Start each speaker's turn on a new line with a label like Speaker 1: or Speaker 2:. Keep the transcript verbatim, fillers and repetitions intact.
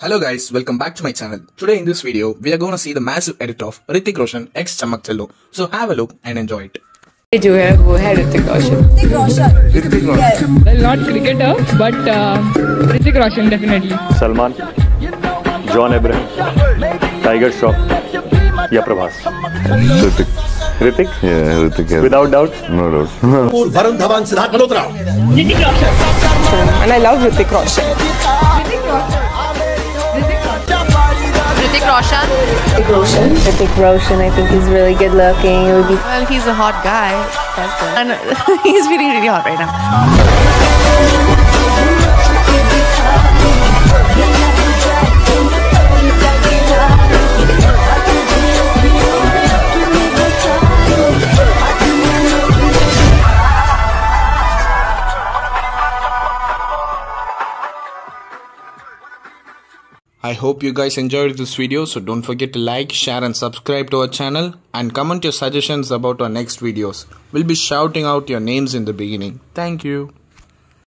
Speaker 1: Hello guys, welcome back to my channel. Today in this video, we are going to see the massive edit of Hrithik Roshan x Chammak Challo. So have a look and enjoy it.
Speaker 2: जो है वो है Hrithik Roshan.
Speaker 3: Hrithik Roshan.
Speaker 1: Hrithik Roshan.
Speaker 3: Yes.
Speaker 2: Well, not cricketer, but uh, Hrithik Roshan definitely.
Speaker 4: Salman, John Abraham, Tiger Shroff या Prabhas?
Speaker 5: Hrithik.
Speaker 4: Hrithik?
Speaker 5: Yeah, Hrithik. Yeah.
Speaker 4: Without doubt?
Speaker 5: No doubt.
Speaker 6: Varun Dhawan, Siddharth Malhotra.
Speaker 2: Hrithik Roshan. And I love Hrithik Roshan. Hrithik Roshan.
Speaker 7: Hrithik Roshan.
Speaker 3: Hrithik Roshan.
Speaker 8: Hrithik Roshan, I think he's really good looking. It would be
Speaker 7: Well, he's a hot guy. That's it. And he's feeling really hot right now.
Speaker 1: I hope you guys enjoyed this video, so don't forget to like, share and subscribe to our channel and comment your suggestions about our next videos. We'll be shouting out your names in the beginning. Thank you.